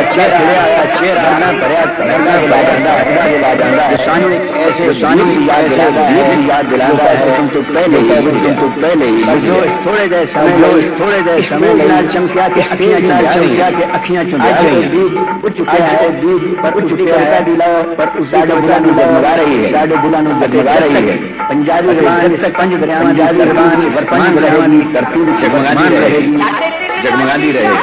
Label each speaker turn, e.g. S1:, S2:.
S1: चेहरा भरिया करना दिला जाता है ऐसे याद दिलाता है तुम तो पहले ही जो थोड़े देर समय चमकिया के अखियां चुरा रही उठ चुका है पर उठ चुका है पर साढ़े बुलानू जगमगा रही है पंजाबी जबान से पंज दरियावां पंजाबी जबान वर्तमान दरियावां करती जगमगाती रहेगी